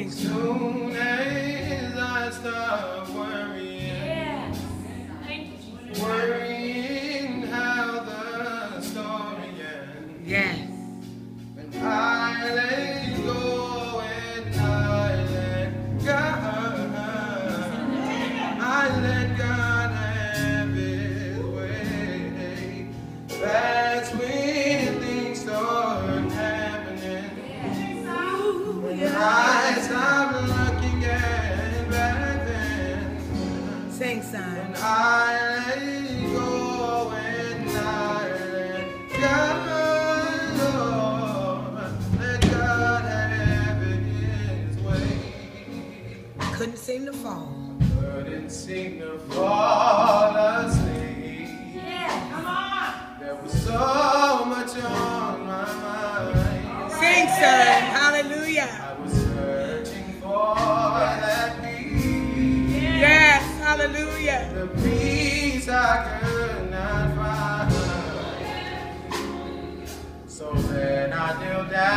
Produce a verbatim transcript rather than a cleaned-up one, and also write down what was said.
Sing. Soon as I stop worrying, Yes. Thank you, Jesus. worrying how the story ends. Yes. When I let go and I let God, I let God have His way. That's when things start happening. When I stop looking at back then. Sing, son. When I let go and I let God, Lord, let God have His way. Couldn't seem to fall. Couldn't seem to fall asleep. Yeah, come on. There was so much on my mind. Sing, son. Hallelujah. I was searching for that peace. Yes. Hallelujah. The peace I could not find. So then I knelt down